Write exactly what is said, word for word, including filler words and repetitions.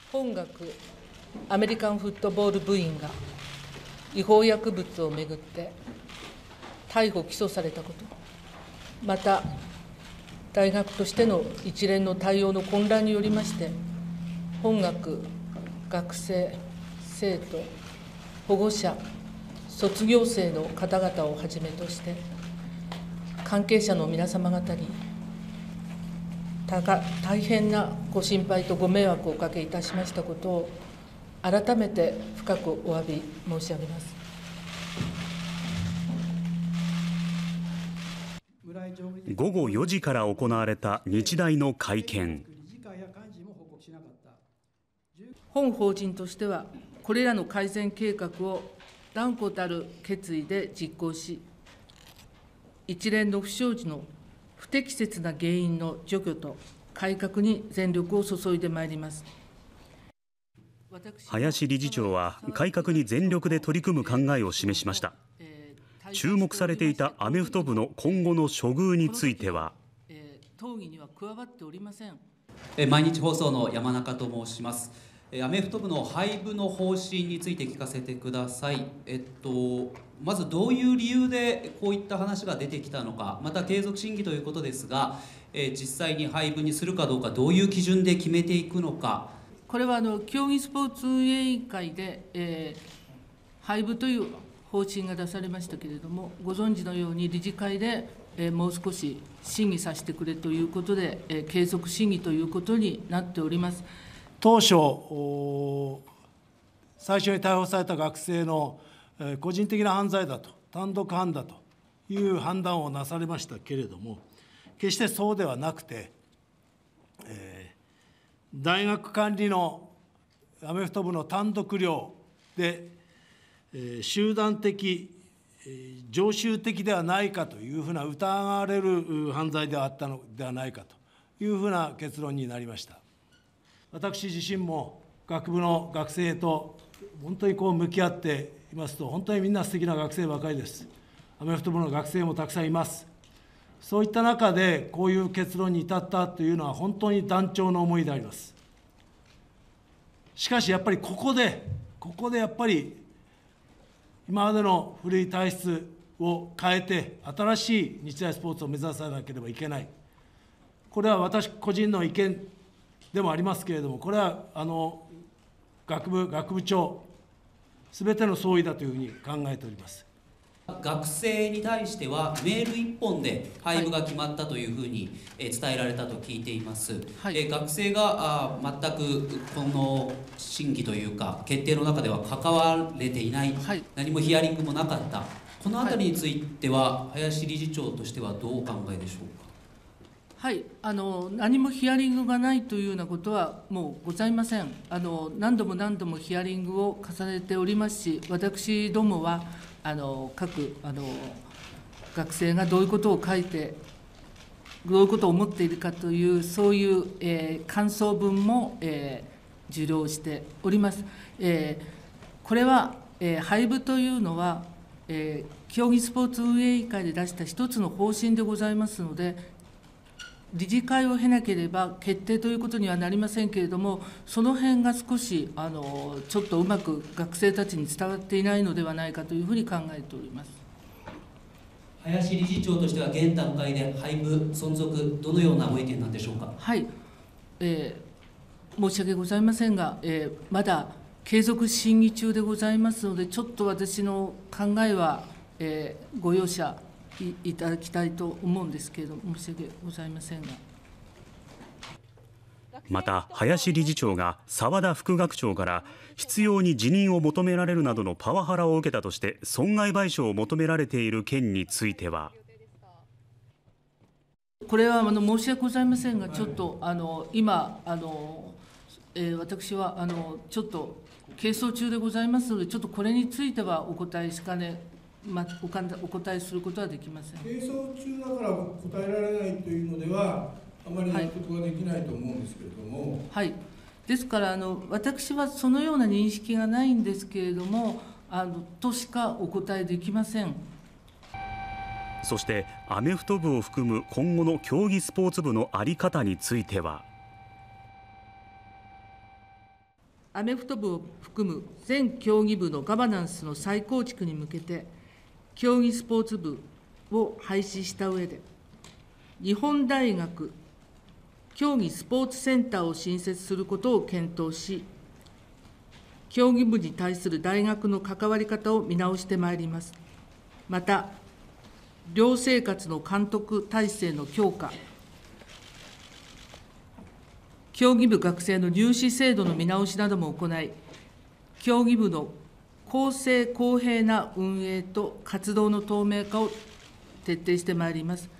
本学アメリカンフットボール部員が違法薬物をめぐって逮捕・起訴されたこと、また大学としての一連の対応の混乱によりまして、本学、学生、生徒、保護者、卒業生の方々をはじめとして、関係者の皆様方に大変なご心配とご迷惑をおかけいたしましたことを、改めて深くお詫び申し上げます。 午後よじから行われた日大の会見。 本法人としては、これらの改善計画を断固たる決意で実行し、一連の不祥事の不適切な原因の除去と改革に全力を注いでまいります。 林理事長は改革に全力で取り組む考えを示しました。注目されていたアメフト部の今後の処遇については、 討議には加わっておりません。 毎日放送の山中と申します。アメフト部の廃部の方針について聞かせてください。えっと、まずどういう理由でこういった話が出てきたのか、また継続審議ということですが、えー、実際に廃部にするかどうか、どういう基準で決めていくのか。 これはあの競技スポーツ運営委員会で、えー、廃部という方針が出されましたけれども、ご存知のように理事会で、えー、もう少し審議させてくれということで、えー、継続審議ということになっております。 当初、最初に逮捕された学生の個人的な犯罪だと、単独犯だという判断をなされましたけれども、決してそうではなくて、えー、大学管理のアメフト部の単独寮で、えー、集団的、えー、常習的ではないかというふうな疑われる犯罪であったのではないかというふうな結論になりました。私自身も学部の学生と本当にこう向き合っていますと、本当にみんな素敵な学生ばかりです。アメフト部の学生もたくさんいます。そういった中でこういう結論に至ったというのは本当に断腸の思いであります。しかしやっぱりここで、ここでやっぱり今までの古い体質を変えて新しい日大スポーツを目指さなければいけない。これは私個人の意見でもありますけれども、これはあの学部、学部長、すべての総意だというふうに考えております。 学生に対しては、メール一本で廃部が決まったというふうに伝えられたと聞いています。はい、学生が全くこの審議というか、決定の中では関われていない、はい、何もヒアリングもなかった、このあたりについては、林理事長としてはどうお考えでしょうか。 はい、あの何もヒアリングがないというようなことはもうございません。あの何度も何度もヒアリングを重ねておりますし、私どもはあの各あの学生がどういうことを書いて、どういうことを思っているかという、そういう、えー、感想文も、えー、受領しております。えー、これは、えー、廃部というのは、えー、競技スポーツ運営委員会で出した一つの方針でございますので、理事会を経なければ決定ということにはなりませんけれども、その辺が少しあのちょっとうまく学生たちに伝わっていないのではないかというふうに考えております。 林理事長としては、現段階で廃部存続、どのようなご意見なんでしょうか。 はい、えー、申し訳ございませんが、えー、まだ継続審議中でございますので、ちょっと私の考えは、えー、ご容赦いただきたいと思うんですけれども、申し訳ございませんが。 また林理事長が澤田副学長から執拗に辞任を求められるなどのパワハラを受けたとして損害賠償を求められている件については、 これはあの申し訳ございませんが、ちょっとあの今あの、えー、私はあのちょっと係争中でございますので、ちょっとこれについてはお答えしかねまあ、お答えすることはできません。 係争中だから答えられないというのでは、あまり納得ができないと思うんですけれども。 はい、はい、ですからあの、私はそのような認識がないんですけれども、あのとしかお答えできません。 そして、アメフト部を含む今後の競技スポーツ部の在り方については。 アメフト部を含む全競技部のガバナンスの再構築に向けて、競技スポーツ部を廃止した上で、日本大学競技スポーツセンターを新設することを検討し、競技部に対する大学の関わり方を見直してまいります。また、寮生活の監督体制の強化、競技部学生の入試制度の見直しなども行い、競技部の公正公平な運営と活動の透明化を徹底してまいります。